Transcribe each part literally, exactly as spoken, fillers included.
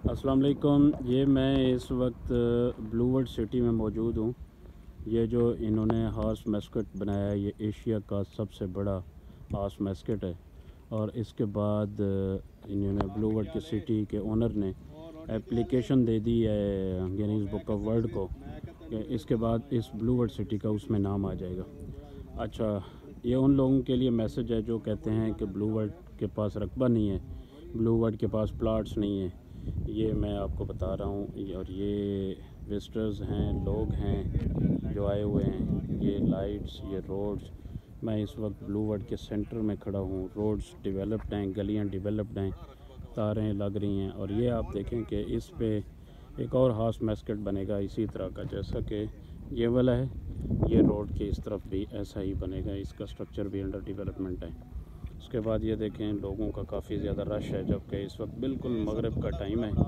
अस्सलाम वालेकुम। ये मैं इस वक्त ब्लू वर्ल्ड सिटी में मौजूद हूँ। ये जो इन्होंने हॉर्स मैस्कट बनाया है, ये एशिया का सबसे बड़ा हॉर्स मैस्कट है। और इसके बाद इन्होंने ब्लू वर्ल्ड की सिटी के ओनर ने एप्लीकेशन दे दी है गिनीज बुक ऑफ वर्ल्ड को कि इसके बाद इस ब्लू वर्ल्ड सिटी का उसमें नाम आ जाएगा। अच्छा, ये उन लोगों के लिए मैसेज है जो कहते हैं कि ब्लू वर्ल्ड के पास रकबा नहीं है, ब्लू वर्ल्ड के पास प्लाट्स नहीं है। ये मैं आपको बता रहा हूँ। और ये विजिटर्स हैं, लोग हैं जो आए हुए हैं। ये लाइट्स, ये रोड्स। मैं इस वक्त ब्लू वर्ल्ड के सेंटर में खड़ा हूँ। रोड्स डेवलप्ड हैं, गलियाँ डेवलप्ड हैं, तारें लग रही हैं। और ये आप देखें कि इस पे एक और हाउस मैस्कट बनेगा इसी तरह का, जैसा कि ये वाला है। ये रोड के इस तरफ भी ऐसा ही बनेगा, इसका स्ट्रक्चर भी अंडर डेवलपमेंट है। उसके बाद ये देखें, लोगों का काफ़ी ज़्यादा रश है, जबकि इस वक्त बिल्कुल मगरिब का टाइम है।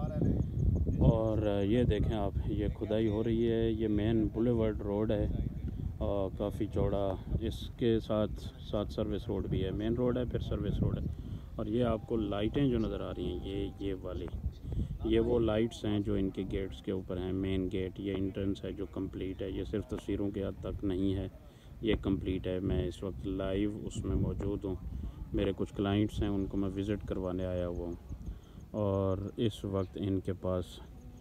और ये देखें आप, ये खुदाई हो रही है। ये मेन बुलेवर्ड रोड है और काफ़ी चौड़ा। इसके साथ साथ सर्विस रोड भी है। मेन रोड है, फिर सर्विस रोड है। और ये आपको लाइटें जो नज़र आ रही हैं, ये ये वाली, ये वो लाइट्स हैं जो इनके गेट्स के ऊपर हैं। मेन गेट, ये एंट्रेंस है जो कंप्लीट है। ये सिर्फ तस्वीरों के हद तक नहीं है, ये कंप्लीट है। मैं इस वक्त लाइव उसमें मौजूद हूँ। मेरे कुछ क्लाइंट्स हैं, उनको मैं विज़िट करवाने आया हुआ हूँ। और इस वक्त इनके पास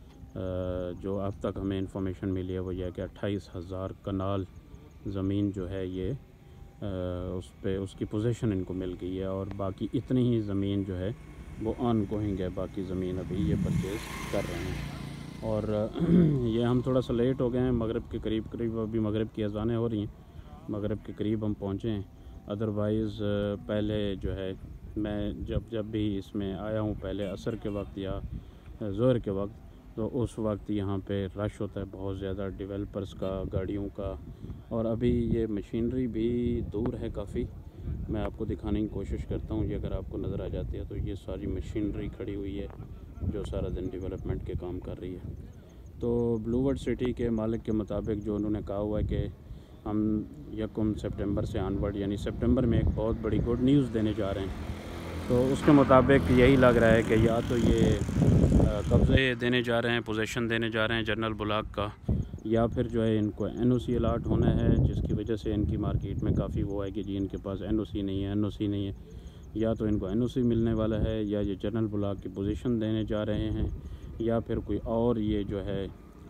जो अब तक हमें इंफॉर्मेशन मिली है वो ये है कि अट्ठाईस हज़ार कनाल ज़मीन जो है ये उस पे उसकी पोजीशन इनको मिल गई है। और बाकी इतनी ही ज़मीन जो है वो ऑन गोइंग है। बाकी ज़मीन अभी ये परचेज़ कर रहे हैं। और ये हम थोड़ा सा लेट हो गए हैं, मगरिब के करीब करीब अभी मगरिब की अज़ानें हो रही हैं, मगरिब के करीब हम पहुँचे हैं। अदरवाइज़ पहले जो है मैं जब जब भी इसमें आया हूँ, पहले असर के वक्त या ज़ोहर के वक्त, तो उस वक्त यहाँ पे रश होता है बहुत ज़्यादा, डेवलपर्स का, गाड़ियों का। और अभी ये मशीनरी भी दूर है काफ़ी। मैं आपको दिखाने की कोशिश करता हूँ। ये अगर आपको नज़र आ जाती है तो ये सारी मशीनरी खड़ी हुई है जो सारा दिन डेवलपमेंट के काम कर रही है। तो ब्लू वर्ल्ड सिटी के मालिक के मुताबिक जो उन्होंने कहा हुआ है कि हम यकम सितंबर से आनवर्ड, यानी सितंबर में एक बहुत बड़ी गुड न्यूज़ देने जा रहे हैं। तो उसके मुताबिक यही लग रहा है कि या तो ये कब्ज़े देने जा रहे हैं, पोजीशन देने जा रहे हैं जनरल बुलाक का, या फिर जो है इनको एन ओ सी अलाट होना है, जिसकी वजह से इनकी मार्केट में काफ़ी वो है कि जी इनके पास एन ओ सी नहीं है, एन ओ सी नहीं है। या तो इनको एन ओ सी मिलने वाला है, या ये जनरल बुलाक की पोजीशन देने जा रहे हैं, या फिर कोई और ये जो है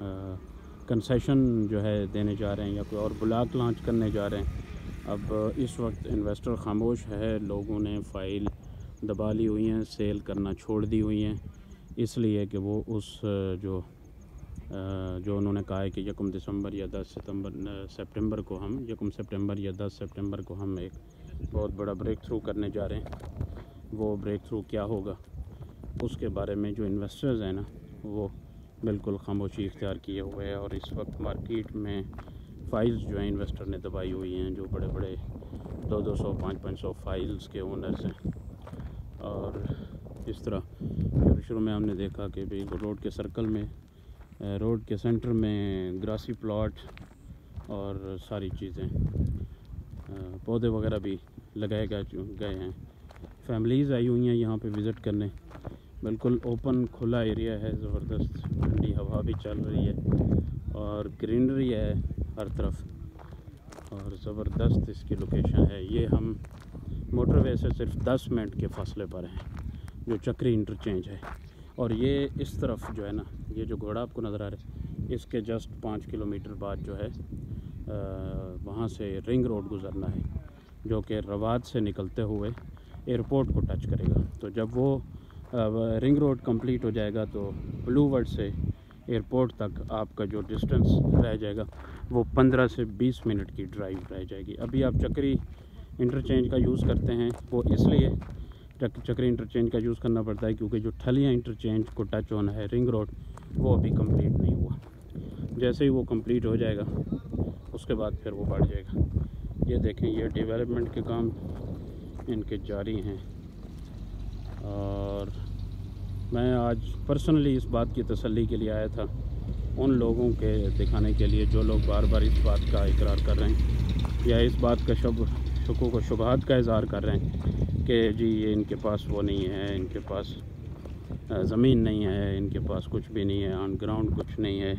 कंसेशन जो है देने जा रहे हैं, या कोई और ब्लॉक लॉन्च करने जा रहे हैं। अब इस वक्त इन्वेस्टर खामोश है, लोगों ने फ़ाइल दबा ली हुई हैं, सेल करना छोड़ दी हुई हैं, इसलिए कि वो उस जो जो उन्होंने कहा है कि यकम दिसंबर या दस सितंबर सितंबर को हम यकम सितंबर या दस सितंबर को हम एक बहुत बड़ा ब्रेक थ्रू करने जा रहे हैं। वो ब्रेक थ्रू क्या होगा उसके बारे में जो इन्वेस्टर्स हैं ना, वो बिल्कुल खामोशी इख्तियार किए हुए हैं। और इस वक्त मार्केट में फ़ाइल्स जो हैं इन्वेस्टर ने दबाई हुई हैं, जो बड़े बड़े दो दो सौ पाँच पाँच सौ फाइल्स के ओनर्स हैं। और इस तरह शुरू शुरू में हमने देखा कि भाई रोड के सर्कल में, रोड के सेंटर में ग्रासी प्लॉट और सारी चीज़ें, पौधे वगैरह भी लगाए गए गए हैं। फैमिलीज़ आई हुई हैं यहाँ पे विज़िट करने। बिल्कुल ओपन खुला एरिया है, ज़बरदस्त ठंडी हवा भी चल रही है और ग्रीनरी है हर तरफ, और ज़बरदस्त इसकी लोकेशन है। ये हम मोटरवे से सिर्फ दस मिनट के फासले पर हैं, जो चक्री इंटरचेंज है। और ये इस तरफ जो है ना, ये जो घोड़ा आपको नज़र आ रहा है, इसके जस्ट पाँच किलोमीटर बाद जो है वहाँ से रिंग रोड गुज़रना है, जो कि रवाद से निकलते हुए एयरपोर्ट को टच करेगा। तो जब वो रिंग रोड कंप्लीट हो जाएगा तो ब्लू वर्ल्ड से एयरपोर्ट तक आपका जो डिस्टेंस रह जाएगा वो पंद्रह से बीस मिनट की ड्राइव रह जाएगी। अभी आप चक्री इंटरचेंज का यूज़ करते हैं, वो इसलिए चक्री इंटरचेंज का यूज़ करना पड़ता है क्योंकि जो ठलियाँ इंटरचेंज को टच होना है रिंग रोड, वो अभी कंप्लीट नहीं हुआ। जैसे ही वो कंप्लीट हो जाएगा उसके बाद फिर वो बढ़ जाएगा। ये देखें, ये डेवलपमेंट के काम इनके जारी हैं। और मैं आज पर्सनली इस बात की तसल्ली के लिए आया था, उन लोगों के दिखाने के लिए जो लोग बार बार इस बात का इकरार कर रहे हैं या इस बात का शब शुकूक व शुबहात का इज़हार कर रहे हैं कि जी ये इनके पास वो नहीं है, इनके पास ज़मीन नहीं है इनके पास, कुछ भी नहीं है, ऑन ग्राउंड कुछ नहीं है।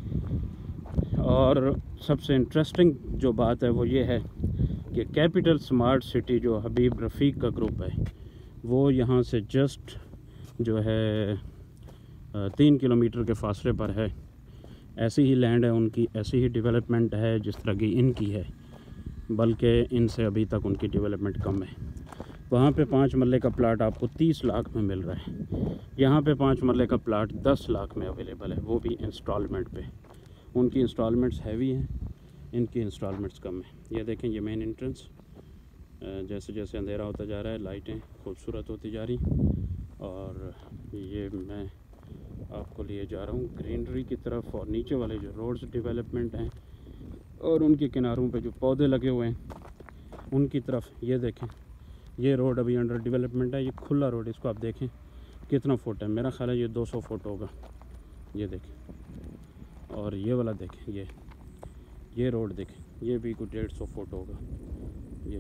और सबसे इंटरेस्टिंग जो बात है वो ये है कि कैपिटल स्मार्ट सिटी जो हबीब रफ़ीक का ग्रुप है वो यहाँ से जस्ट जो है तीन किलोमीटर के फासले पर है। ऐसी ही लैंड है उनकी, ऐसी ही डेवलपमेंट है जिस तरह की इनकी है, बल्कि इनसे अभी तक उनकी डेवलपमेंट कम है। वहाँ पे पाँच मरले का प्लाट आपको तीस लाख में मिल रहा है, यहाँ पे पाँच मरले का प्लाट दस लाख में अवेलेबल है, वो भी इंस्टॉलमेंट पे। उनकी इंस्टॉलमेंट्स हैवी हैं, इनकी इंस्टॉलमेंट्स कम है। ये देखें, ये मेन एंट्रेंस, जैसे जैसे अंधेरा होता जा रहा है लाइटें खूबसूरत होती जा रही, और ये मैं आपको लिए जा रहा हूँ ग्रीनरी की तरफ, और नीचे वाले जो रोड्स डेवलपमेंट हैं और उनके किनारों पे जो पौधे लगे हुए हैं उनकी तरफ। ये देखें, ये रोड अभी अंडर डेवलपमेंट है, ये खुला रोड, इसको आप देखें कितना फुट है, मेरा ख्याल है ये दो सौ फुट होगा। ये देखें, और ये वाला देखें, ये ये रोड देखें, ये भी कुछ डेढ़ सौ फुट होगा। ये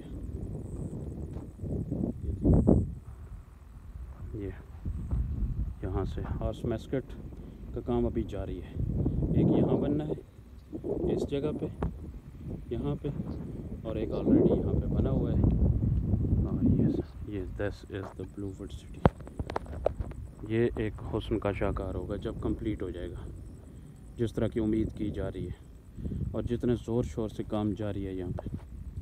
ये यहाँ से हॉर्स मैस्कट का काम अभी जारी है। एक यहाँ बनना है इस जगह पे, यहाँ पे, और एक ऑलरेडी यहाँ पे बना हुआ है। और ये ये this is the Bluewood city. ये एक हुस्न का शाहकार होगा जब कंप्लीट हो जाएगा, जिस तरह की उम्मीद की जा रही है और जितने ज़ोर शोर से काम जारी है यहाँ पे।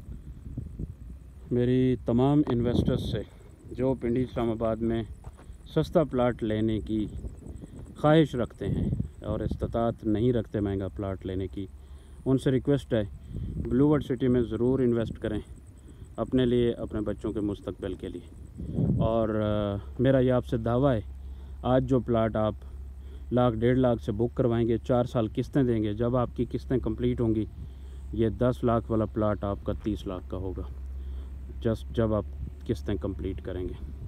मेरी तमाम इन्वेस्टर्स से जो पिंडी इस्लामाबाद में सस्ता प्लाट लेने की ख्वाहिश रखते हैं और इस्तात नहीं रखते महंगा प्लाट लेने की, उनसे रिक्वेस्ट है ब्लूवुड सिटी में ज़रूर इन्वेस्ट करें अपने लिए, अपने बच्चों के मुस्तकबिल के लिए। और आ, मेरा ये आपसे दावा है, आज जो प्लाट आप लाख डेढ़ लाख से बुक करवाएंगे, चार साल किस्तें देंगे, जब आपकी किस्तें कंप्लीट होंगी ये दस लाख वाला प्लाट आपका तीस लाख का होगा, जस्ट जब आप किस्तें कंप्लीट करेंगे।